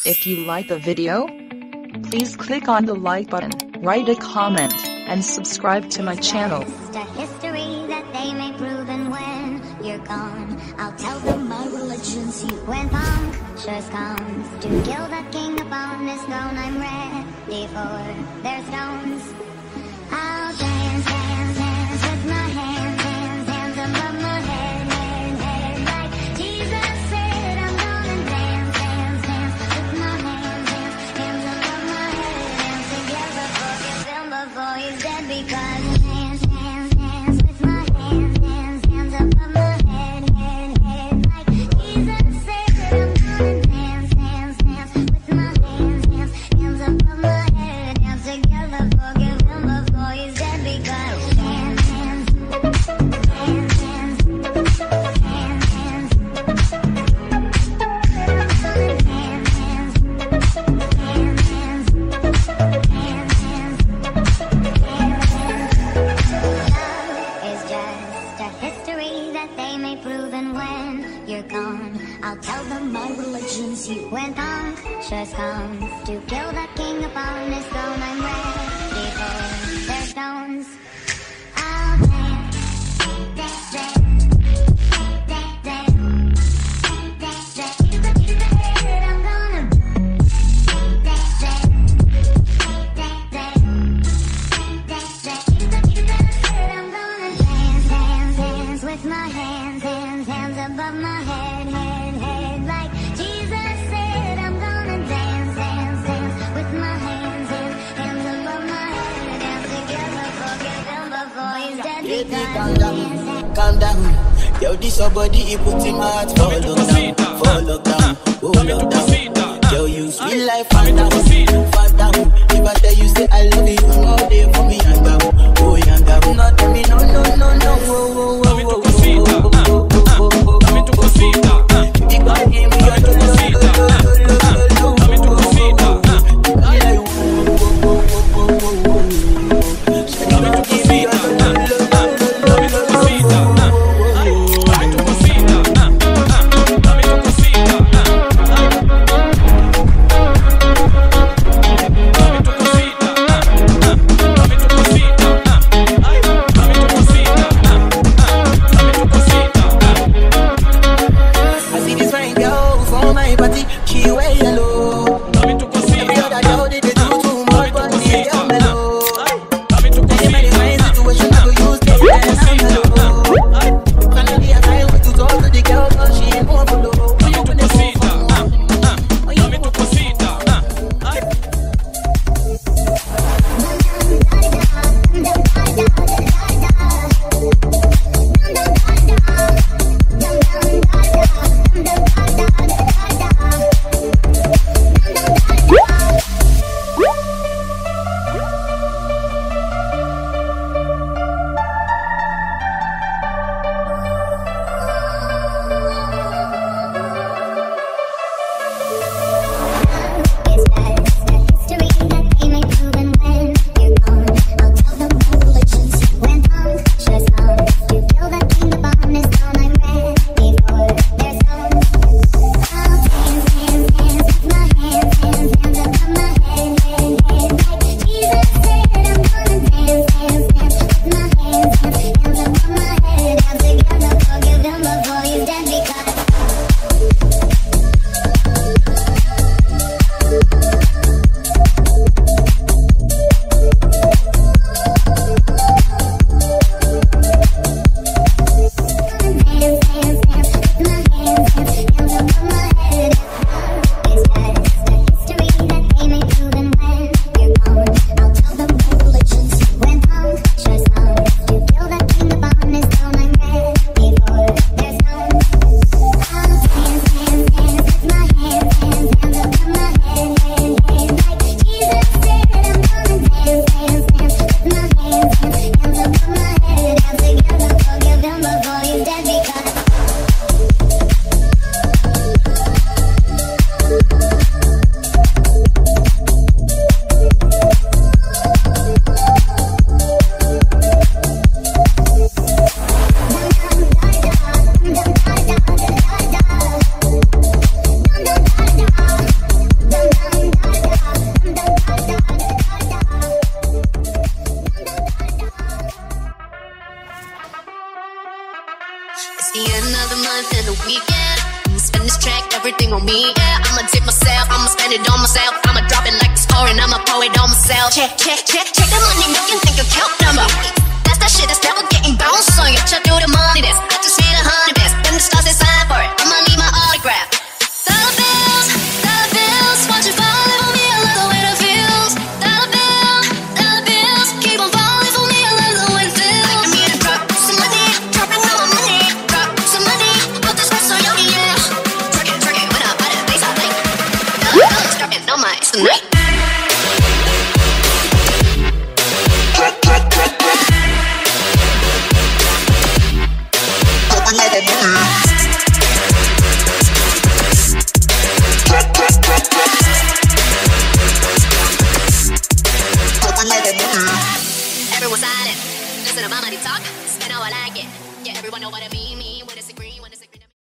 If you like the video, please click on the like button, write a comment, and subscribe to my channel. It's a history that they may prove, and when you're gone, I'll tell them my religion's you. When punctures comes to kill the king upon his throne, I'm ready for their stones. I'll dance, dance, dance with my hands, hands, hands above my head, head, head. Like Jesus said, I'm gonna dance, dance, dance with my hands, hands, hands above my head. Dance together, forgive him before he's dead, because dance, dance, dance with my hands, hands, hands above my head, head, head. Like Jesus said, I'm gonna dance, dance, dance with my hands, hands, hands above my head. Dance together, forgive him before he's dead, because dance, dance, dance, dance, dance, dance. I'll tell them my religion's you. When punctures comes to kill the king upon his throne, I'm ready for their stones. I'll dance, dance, dance, dance, dance, dance, dance. I'm gonna dance, dance, dance, dance, dance, dance. I'm gonna dance, dance, dance with my hands, hands, hands above my head, head, head. Like Jesus said, I'm gonna dance, dance, dance with my hands, hands, hands above my head. Dance together, forgive him before he's dead. Baby, calm down, calm down. Yo, this your body, it puts in my heart. For lockdown, oh lockdown. Yo, you sweet life, fat down, fat down. If I tell you, say I love you, all day for me, young down, oh young down. Not tell me, no, no, no, no, oh, oh, oh, oh, oh, oh, oh, oh, oh. I'ma tip myself, I'ma spend it on myself. I'ma drop it like it's pouring, I'ma pour it on myself. Check the money, you can think account number. That's that shit that's never getting bounced on you. Check do the money this, I just need 100 best. Them the stars they sign for it, I'ma need my autograph. Dollar bills, watch it falling for me, I love the way that feels. Dollar bills, keep on falling for me, I love the way it feels. I need to drop some money, dropping all my money. Drop some money, put this so yogi, yeah. Twerk it, when I buy the bass, I think. Dollars dropping on my, it's the night. Everyone silent. Listen to my money talk. Spin how I like it. Yeah, everyone know what I mean.